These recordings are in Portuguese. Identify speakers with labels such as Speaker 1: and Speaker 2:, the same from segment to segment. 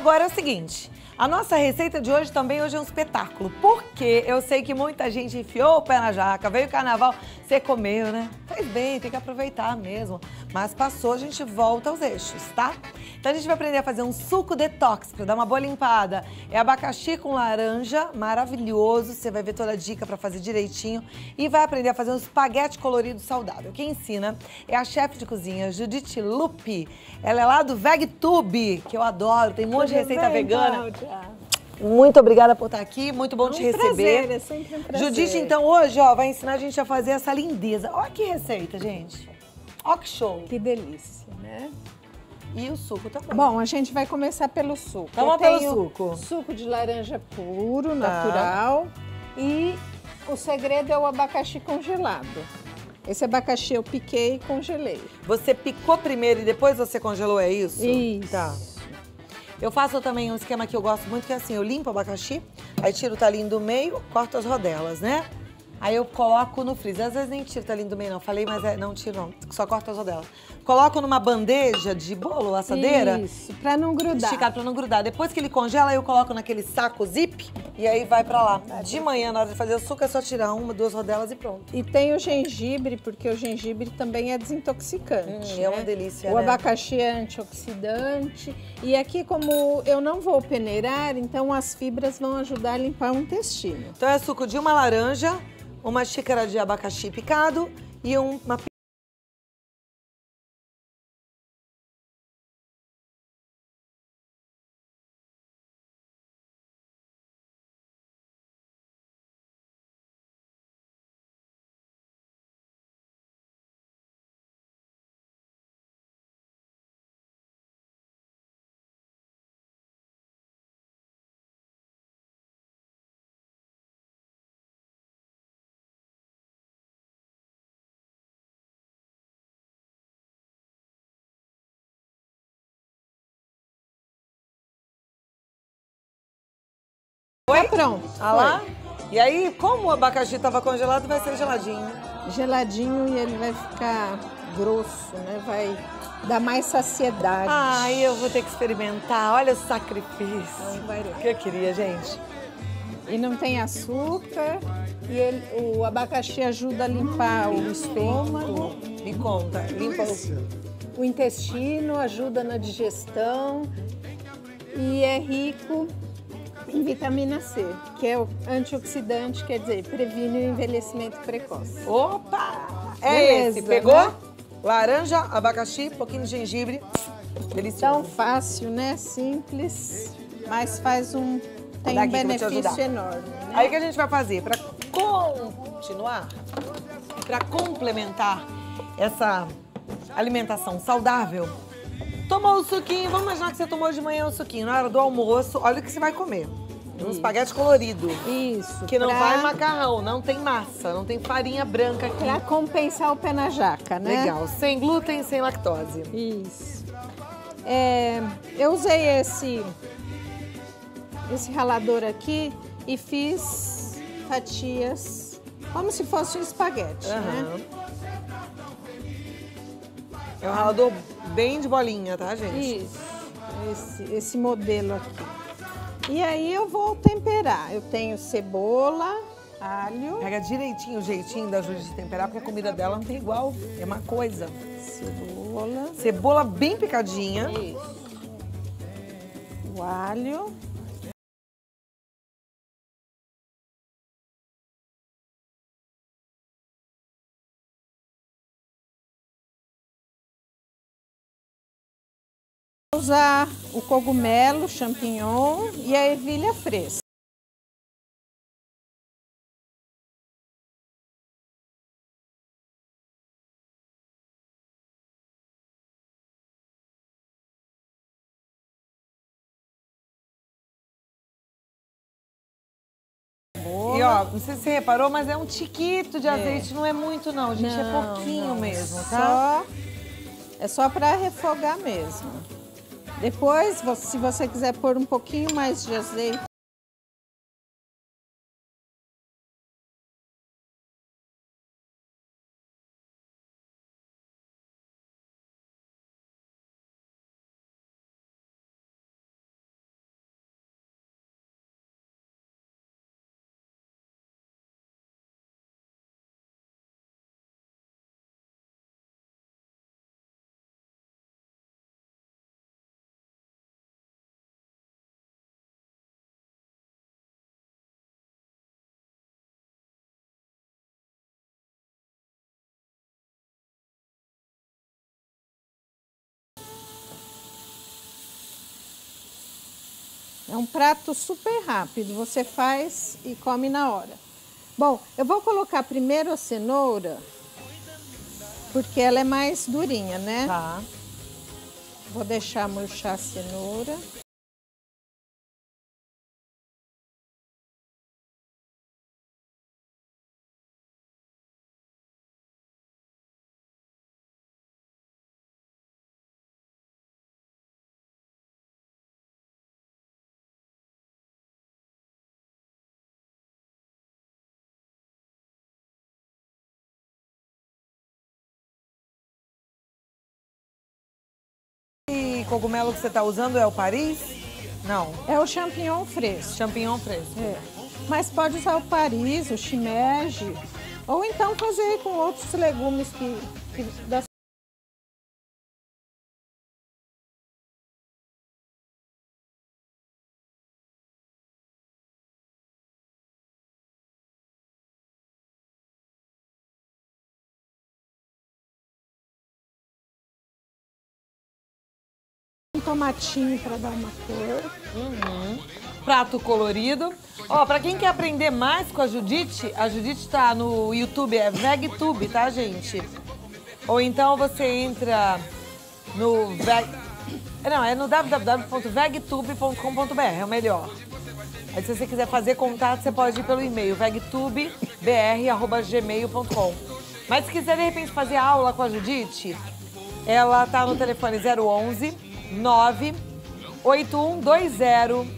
Speaker 1: Agora é o seguinte, a nossa receita de hoje também é um espetáculo, porque eu sei que muita gente enfiou o pé na jaca, veio o carnaval, você comeu, né? Fez bem, tem que aproveitar mesmo. Mas passou, a gente volta aos eixos, tá? Então a gente vai aprender a fazer um suco detox pra dar uma boa limpada. É abacaxi com laranja, maravilhoso, você vai ver toda a dica pra fazer direitinho. E vai aprender a fazer um espaguete colorido saudável. Quem ensina é a chefe de cozinha, Judith Lupi. Ela é lá do VegTube, que eu adoro, tem um monte de receita vegana. Muito obrigada por estar aqui, muito bom te receber.
Speaker 2: Prazer, é sempre um prazer.
Speaker 1: Judith, então hoje, ó, vai ensinar a gente a fazer essa lindeza. Olha que receita, gente. Olha que show.
Speaker 2: Que delícia, né?
Speaker 1: E o suco também.
Speaker 2: Bom, a gente vai começar pelo suco.
Speaker 1: Então vamos pelo suco.
Speaker 2: Suco de laranja puro, natural. E o segredo é o abacaxi congelado. Esse abacaxi eu piquei e congelei.
Speaker 1: Você picou primeiro e depois você congelou, é isso?
Speaker 2: Isso.
Speaker 1: Tá. Eu faço também um esquema que eu gosto muito, que é assim, eu limpo o abacaxi, aí tiro o talinho do meio, corto as rodelas, né? Aí eu coloco no freezer. Às vezes nem tiro o talinho do meio, não. Falei, mas não tiro não, só corto as rodelas. Coloco numa bandeja de bolo, assadeira.
Speaker 2: Isso, pra não grudar.
Speaker 1: Esticado pra não grudar. Depois que ele congela, eu coloco naquele saco zip e aí vai pra lá. De manhã, na hora de fazer o suco, é só tirar uma, duas rodelas e pronto.
Speaker 2: E tem o gengibre, porque o gengibre também é desintoxicante.
Speaker 1: É uma delícia,
Speaker 2: O
Speaker 1: né?
Speaker 2: abacaxi é antioxidante. E aqui, como eu não vou peneirar, então as fibras vão ajudar a limpar o intestino.
Speaker 1: Então é suco de uma laranja, uma xícara de abacaxi picado e uma...
Speaker 2: Tá pronto.
Speaker 1: Ah lá? E aí, como o abacaxi estava congelado, vai ser geladinho.
Speaker 2: Geladinho e ele vai ficar grosso, né? Vai dar mais saciedade.
Speaker 1: Ai, eu vou ter que experimentar. Olha o sacrifício.
Speaker 2: Vai ver.
Speaker 1: Que eu queria, gente.
Speaker 2: E não tem açúcar. E o abacaxi ajuda a limpar o estômago,
Speaker 1: Me conta, limpa
Speaker 2: o intestino, ajuda na digestão. E é rico em vitamina C, que é o antioxidante, quer dizer, previne o envelhecimento precoce.
Speaker 1: Opa! É
Speaker 2: Beleza,
Speaker 1: esse. Pegou?
Speaker 2: né?
Speaker 1: Laranja, abacaxi, pouquinho de gengibre. Delicioso.
Speaker 2: Tão fácil, né? Simples, mas tem um
Speaker 1: Daqui que eu vou te
Speaker 2: benefício
Speaker 1: ajudar.
Speaker 2: enorme. Né?
Speaker 1: Aí o que a gente vai fazer? Para continuar, para complementar essa alimentação saudável, tomou o suquinho, vamos imaginar que você tomou de manhã o suquinho, na hora do almoço, olha o que você vai comer. Um espaguete colorido.
Speaker 2: Isso.
Speaker 1: Que não vai macarrão, não tem massa, não tem farinha branca aqui.
Speaker 2: Pra compensar o pé na jaca, né?
Speaker 1: Legal, sem glúten, sem lactose.
Speaker 2: Isso. Eu usei esse ralador aqui e fiz fatias como se fosse um espaguete, né?
Speaker 1: É um ralador bem de bolinha, tá, gente?
Speaker 2: Isso. Esse modelo aqui. E aí eu vou temperar. Eu tenho cebola, alho.
Speaker 1: Pega direitinho o jeitinho da Júlia de temperar, porque a comida dela não tem igual. É uma coisa.
Speaker 2: Cebola.
Speaker 1: Cebola bem picadinha.
Speaker 2: Isso. O alho. Vou usar o cogumelo, champignon e a ervilha fresca.
Speaker 1: E ó, não sei se você reparou, mas é um tiquito de azeite, não é muito não, gente, é pouquinho mesmo, tá?
Speaker 2: É só para refogar mesmo. Depois, se você quiser pôr um pouquinho mais de azeite, É um prato super rápido, você faz e come na hora. Bom, eu vou colocar primeiro a cenoura, porque ela é mais durinha, né?
Speaker 1: Tá.
Speaker 2: Vou deixar murchar a cenoura.
Speaker 1: E cogumelo que você tá usando é o Paris? Não,
Speaker 2: É o champignon fresco.
Speaker 1: champignon fresco.
Speaker 2: É. Mas pode usar o Paris, o shimeji, ou então fazer com outros legumes que da um tomatinho para dar uma cor.
Speaker 1: Prato colorido. Ó, pra quem quer aprender mais com a Judite tá no YouTube, é VegTube, tá, gente? Ou então você entra no é no www.vegtube.com.br, é o melhor. Aí se você quiser fazer contato, você pode ir pelo e-mail, vegtubebr@gmail.com. Mas se quiser, de repente, fazer aula com a Judite, ela tá no telefone 011 98120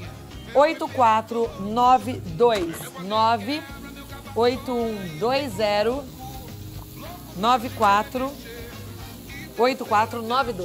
Speaker 1: 8492 98120 8492.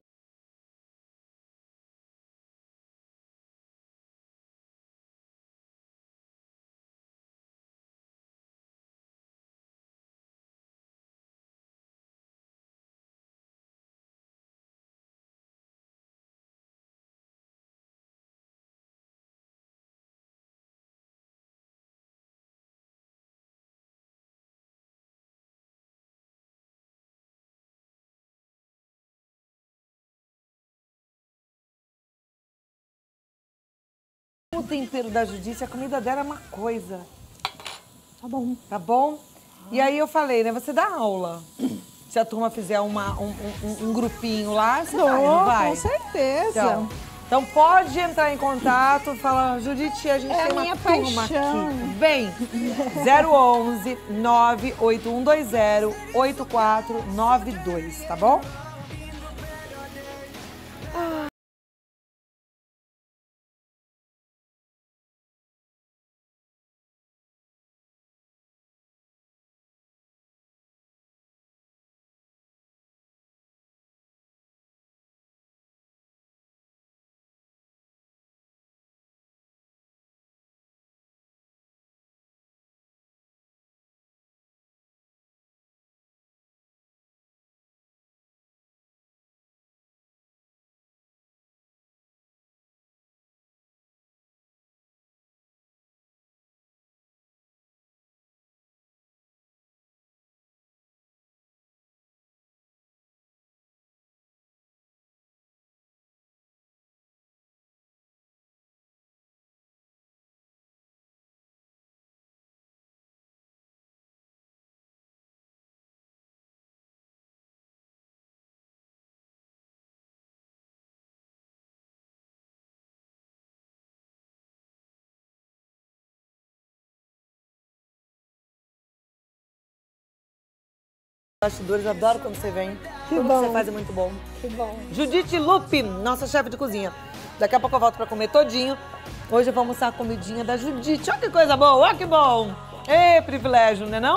Speaker 1: O tempero da Judite, a comida dela é uma coisa.
Speaker 2: Tá bom.
Speaker 1: Tá bom? E aí eu falei, né? Você dá aula. Se a turma fizer um grupinho lá, você vai, não vai?
Speaker 2: Com certeza.
Speaker 1: Então pode entrar em contato, fala, Judite, a gente
Speaker 2: É
Speaker 1: tem
Speaker 2: a
Speaker 1: uma
Speaker 2: minha
Speaker 1: turma
Speaker 2: paixão.
Speaker 1: aqui. Vem! 011 98120 8492, tá bom? Bastidores, adoro quando você vem. Tudo
Speaker 2: bom.
Speaker 1: que você faz é muito bom.
Speaker 2: Que bom.
Speaker 1: Judite Lupe, nossa chefe de cozinha. Daqui a pouco eu volto pra comer todinho. Hoje eu vou almoçar a comidinha da Judite. Olha que coisa boa, olha que bom. Ê, privilégio, né não?